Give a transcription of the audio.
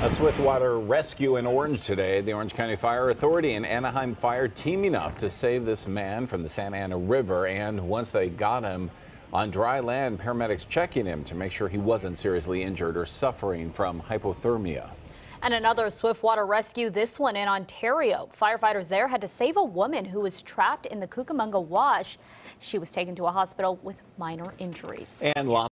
A swiftwater rescue in Orange today. The Orange County Fire Authority and Anaheim Fire teaming up to save this man from the Santa Ana River. And once they got him on dry land, paramedics checking him to make sure he wasn't seriously injured or suffering from hypothermia. And another swiftwater rescue, this one in Ontario. Firefighters there had to save a woman who was trapped in the Cucamonga Wash. She was taken to a hospital with minor injuries. And